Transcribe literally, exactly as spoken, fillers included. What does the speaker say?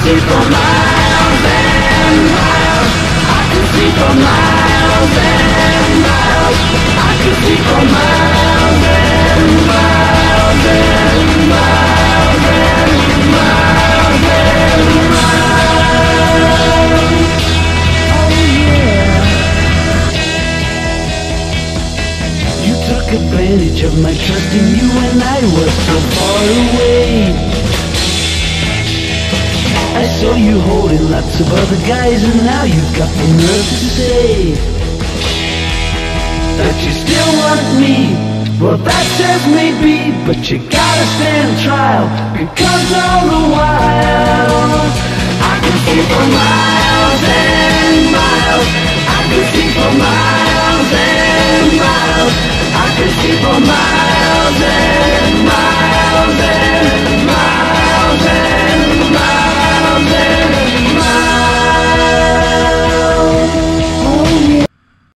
see for miles and miles. I can see for miles and miles. I can see for miles and miles and miles and miles and miles. Oh yeah. You took advantage of my trust in you when I was so far away. I saw you holding lots of other guys, and now you've got the nerve to say that you still want me. Well, that says maybe, but you gotta stand trial, because all the while I can see for miles and miles. I can see for miles and miles. I can see for miles and miles and